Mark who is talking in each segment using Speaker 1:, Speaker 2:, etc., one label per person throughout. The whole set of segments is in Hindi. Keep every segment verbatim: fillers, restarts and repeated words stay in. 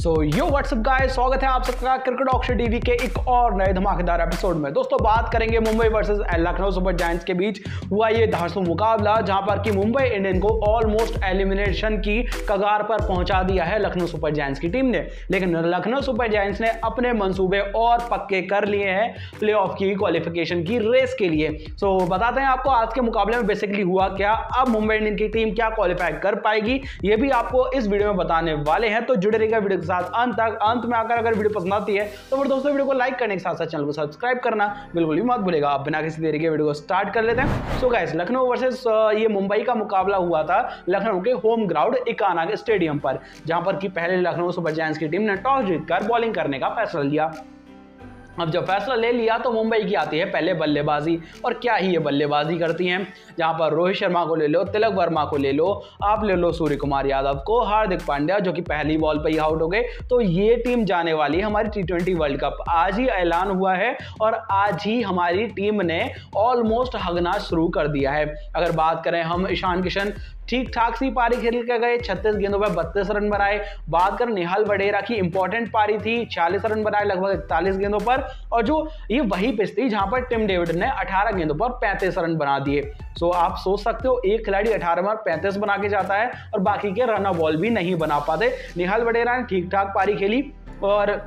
Speaker 1: सो यो व्हाट्सअप गाइस, स्वागत है आप सबका क्रिकेट ऑक्शन टीवी के एक और नए धमाकेदार एपिसोड में। दोस्तों बात करेंगे Mumbai versus Lucknow super giants के बीच हुआ ये धांसू मुकाबला, जहां पर कि मुंबई इंडियन को ऑलमोस्ट एलिमिनेशन की कगार पर पहुंचा दिया है लखनऊ सुपर जायंट्स की टीम ने। लेकिन लखनऊ सुपर जायंट्स ने अपने मंसूबे और पक्के कर लिए हैं प्लेऑफ की क्वालिफिकेशन की रेस के लिए। सो बताते हैं आपको आज के मुकाबले में बेसिकली हुआ क्या, अब मुंबई इंडियन की टीम क्या क्वालिफाई कर पाएगी, ये भी आपको इस वीडियो में बताने वाले हैं। तो जुड़े रहिएगा वीडियो के साथ अंत तक। अंत में आकर अगर वीडियो पसंद आती है तो फिर दोस्तों वीडियो को लाइक करने के साथ साथ चैनल को सब्सक्राइब करना बिल्कुल भी मत भूलिएगा। आप बिना किसी देरी के वीडियो को स्टार्ट कर लेते हैं। सो गाइस, लखनऊ वर्सेस ये मुंबई का मुकाबला हुआ था लखनऊ के होम ग्राउंड इकाना स्टेडियम पर, जहां पर कि पहले लखनऊ सुपर जायंट्स की टीम ने टॉस जीतकर बॉलिंग करने का फैसला लिया। अब जब फैसला ले लिया तो मुंबई की आती है पहले बल्लेबाजी, और क्या ही ये बल्लेबाजी करती हैं, जहां पर रोहित शर्मा को ले लो, तिलक वर्मा को ले लो, आप ले लो सूर्य कुमार यादव को, हार्दिक पांड्या जो कि पहली बॉल पर ही आउट हो गए। तो ये टीम जाने वाली है हमारी टी ट्वेंटी वर्ल्ड कप। आज ही ऐलान हुआ है और आज ही हमारी टीम ने ऑलमोस्ट हगना शुरू कर दिया है। अगर बात करें हम, ईशान किशन ठीक ठाक सी पारी खेल के गए, छत्तीस गेंदों पर बत्तीस रन बनाए। बात करें निहाल वडेरा की, इंपॉर्टेंट पारी थी, छियालीस रन बनाए लगभग इकतालीस गेंदों पर, और जो ये वही पिच थी जहां पर टिम डेविड ने अठारह गेंदों पर पैंतीस रन बना दिए। सो आप सोच सकते हो एक खिलाड़ी अठारह में पैंतीस बना के जाता है और बाकी के रन बॉल भी नहीं बना पाते। निहाल वडेरा ने ठीक ठाक पारी खेली। और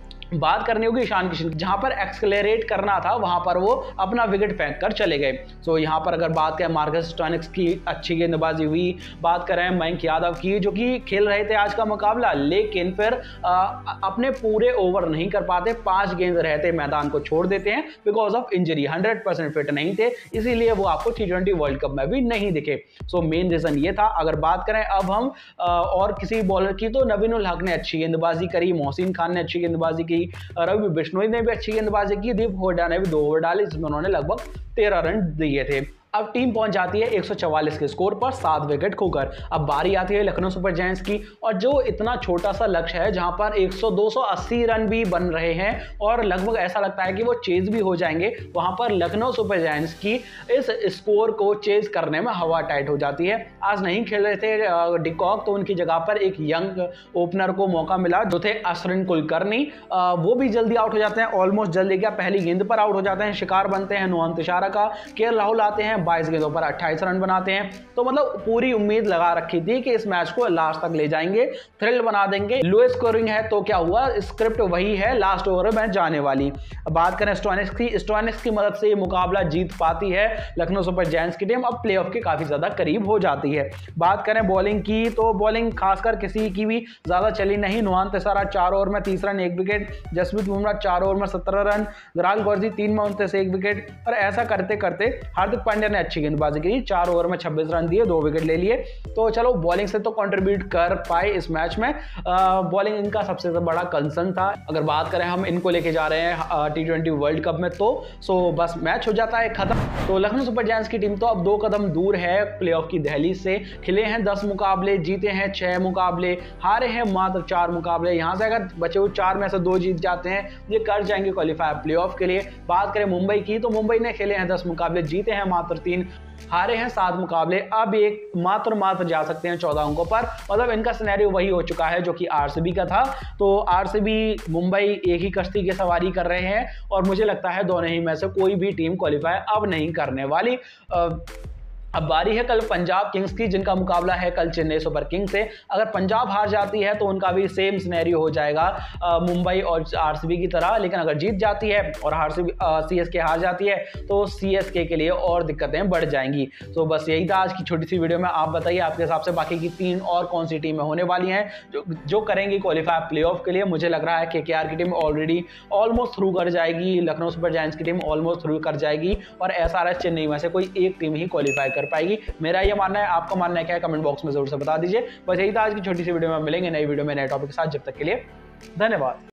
Speaker 1: बात करनी होगी ईशान किशन, जहां पर एक्सलेरेट करना था वहां पर वो अपना विकेट फेंक कर चले गए। सो यहां पर अगर बात करें मार्कस स्टोइनिस की अच्छी गेंदबाजी हुई, बात करें मयंक यादव की जो कि खेल रहे थे आज का मुकाबला, लेकिन फिर आ, अपने पूरे ओवर नहीं कर पाते, पांच गेंद रहते मैदान को छोड़ देते हैं because of injury, hundred percent fit नहीं थे, इसीलिए वो आपको टी ट्वेंटी वर्ल्ड कप में भी नहीं दिखे। सो मेन रीजन ये था। अगर बात करें अब हम आ, और किसी बॉलर की, तो नवीन उल हक ने अच्छी गेंदबाजी करी, मोहसिन खान ने अच्छी गेंदबाजी की, रवि बिश्नोई ने भी अच्छी गेंदबाजी की, दीप हुड्डा ने भी दो ओवर डाले जिसमें उन्होंने लगभग तेरह रन दिए थे। अब टीम पहुंच जाती है एक सौ चवालीस के स्कोर पर सात विकेट खोकर। अब बारी आती है लखनऊ सुपर जायंट्स की, और जो इतना छोटा सा लक्ष्य है जहां पर सौ दो सौ अस्सी रन भी बन रहे हैं और लगभग ऐसा लगता है कि वो चेज भी हो जाएंगे, वहां पर लखनऊ सुपर जायंट्स की इस स्कोर को चेज करने में हवा टाइट हो जाती है। आज नहीं खेल रहे थे डिकॉक, तो उनकी जगह पर एक यंग ओपनर को मौका मिला जो थे अश्विन कुलकर्णी, वो भी जल्दी आउट हो जाते हैं। ऑलमोस्ट जल्दी क्या, पहली गेंद पर आउट हो जाते हैं। शिकार बनते हैं नुआन तिशारा का। के राहुल आते हैं, बाईस गेंदों पर अट्ठाईस रन बनाते हैं। तो मतलब पूरी उम्मीद लगा रखी थी कि इस मैच को लास्ट तक ले जाएंगे, थ्रिल बना देंगे। लो स्कोरिंग है तो क्या हुआ, स्क्रिप्ट वही है, लास्ट ओवर में जाने वाली। बात करें स्टोइनिस की, स्टोइनिस की मदद से ये मुकाबला जीत पाती है लखनऊ सुपर जायंट्स की टीम, अब प्लेऑफ के काफी ज्यादा करीब हो जाती है। बात करें बॉलिंग की, तो बॉलिंग खासकर किसी की भी ज्यादा चली नहीं। नुआन तिशारा चार ओवर में तीस रन एक विकेट, जसप्रीत बुमराह चार ओवर में सत्रह रन, गराल गौरजी तीन में उनतीस एक विकेट, और ऐसा करते करते हार्दिक पांड्या ने अच्छी गेंदबाजी की, चार ओवर में छब्बीस रन दिए, दो विकेट ले लिए। तो चलो बॉलिंग से तो कंट्रीब्यूट कर पाए इस मैच में। बॉलिंग इनका सबसे बड़ा कंसर्न था। अगर बात करें हम इनको लेके जा रहे हैं टी ट्वेंटी वर्ल्ड कप में, तो सो बस मैच हो जाता है खत्म। तो लखनऊ सुपर जायंट्स की टीम तो अब दो कदम दूर है प्लेऑफ की दहलीज से। खेले हैं दस मुकाबले, जीते हैं छह मुकाबले, हारे हैं मात्र चार मुकाबले। यहां से अगर बचे हुए चार में से दो जीत जाते हैं, ये कर जाएंगे क्वालिफाई प्लेऑफ के लिए। बात करें मुंबई की, तो मुंबई ने खेले हैं दस मुकाबले, जीते हैं मात्र तीन, हारे हैं सात मुकाबले, अब एक मात्र मात्र जा सकते हैं चौदह अंकों पर। मतलब इनका सिनेरियो वही हो चुका है जो कि आरसीबी का था। तो आरसीबी मुंबई एक ही कश्ती की सवारी कर रहे हैं, और मुझे लगता है दोनों ही में से कोई भी टीम क्वालिफाई अब नहीं करने वाली। आ, अब बारी है कल पंजाब किंग्स की, जिनका मुकाबला है कल चेन्नई सुपर किंग्स से। अगर पंजाब हार जाती है तो उनका भी सेम सिनेरियो हो जाएगा मुंबई और आरसीबी की तरह, लेकिन अगर जीत जाती है और आरसीबी सीएसके हार जाती है तो सीएसके के लिए और दिक्कतें बढ़ जाएंगी। तो बस यही था आज की छोटी सी वीडियो में। आप बताइए आपके हिसाब से बाकी की तीन और कौन सी टीमें होने वाली हैं जो जो करेंगी क्वालिफाई प्लेऑफ के लिए। मुझे लग रहा है केकेआर की टीम ऑलरेडी ऑलमोस्ट थ्रू कर जाएगी, लखनऊ सुपर जायंट्स की टीम ऑलमोस्ट थ्रू कर जाएगी, और एसआरएच चेन्नई में से कोई एक टीम ही क्वालिफाई कर पाएगी। मेरा ये मानना है, आपका मानना है क्या है, कमेंट बॉक्स में जरूर से बता दीजिए। बस यही था आज की छोटी सी वीडियो में। मिलेंगे नई वीडियो में नए टॉपिक के साथ, जब तक के लिए धन्यवाद।